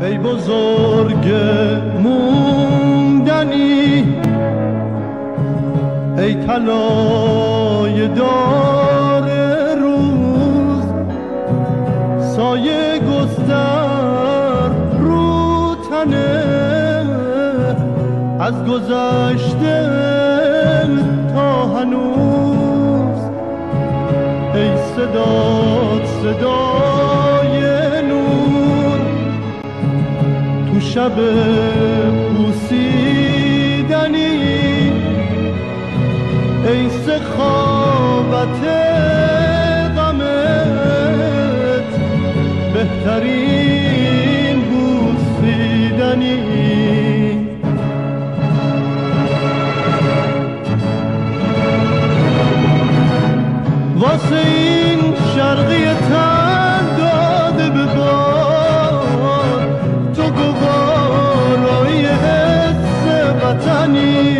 ای بزرگ موندنی، ای طلای دار روز، سایه گستر رو تنه از گذشته تا هنوز. ای صدات صدای نور تو شب پوسیدنی، ای سخاوت غمت بهترین بوسیدنی. واسه این شرقی تن داده به باد، تو گوارای حس وطنی،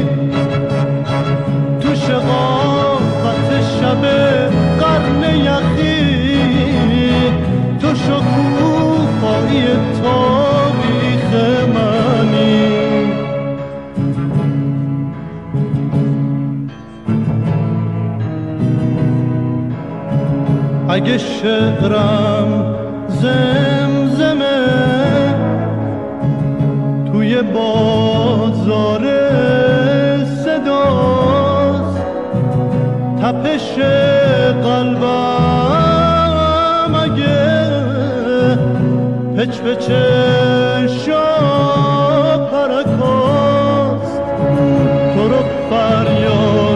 تو شقاقت شب قرن یخی، تو شکوفایی تاریخ منی. اگه شعرم زمزمه توی بازار صداست، تپش قلبم اگه پچ پچ پرکاست، تو رو فریاد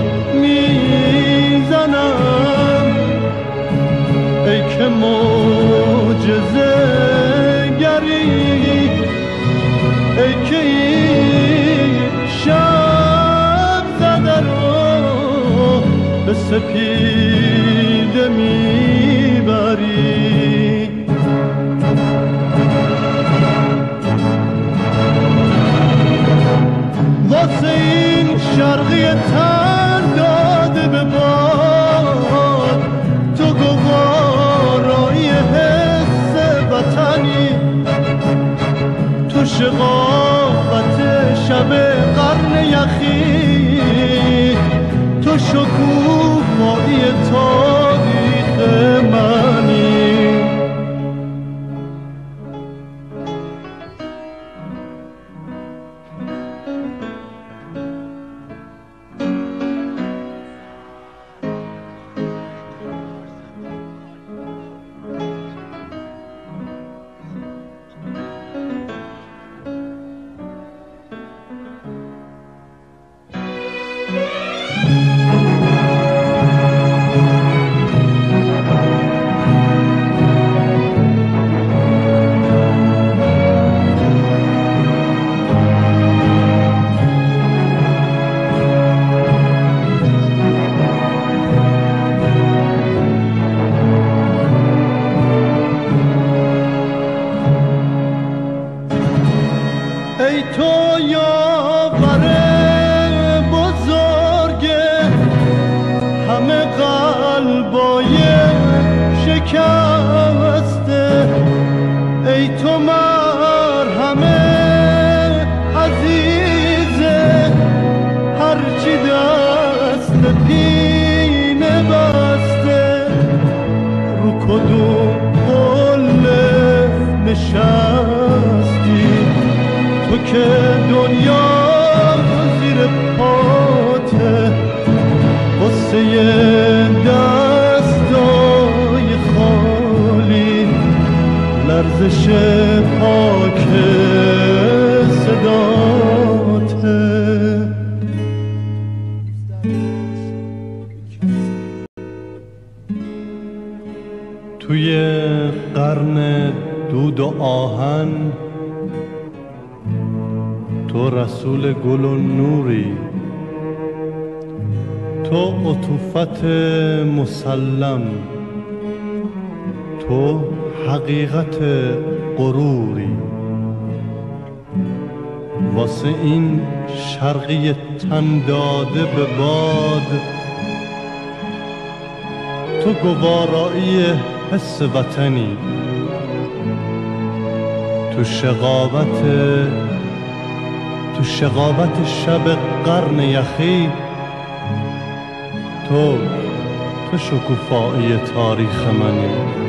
میزنم ای که معجزه گری، ای که این شب زده رو به سپیده میبری. واسه این شرقی تن داده به باد، تو گوارای حس وطنی، تو شقاقت شب قرن یخی، تو شکوفایی تاریخ منی. ای تو یاور بزرگ همه قلبای شکسته، ای تو مرهم عزیزه هرچی دست پینه بسته، رو کدوم قله نشستی تو که دنیا زیر پاته، قصه دستای خالی لرزش پاک صداته. توی قرن دود و آهن تو رسول گل و نوری، تو عطوفت مسلم، تو حقیقت غروری. واسه این شرقی تن داده به باد، تو گوارایی حس وطنی، تو شقاوت شب قرن یخی، تو شکوفایی تاریخ منی.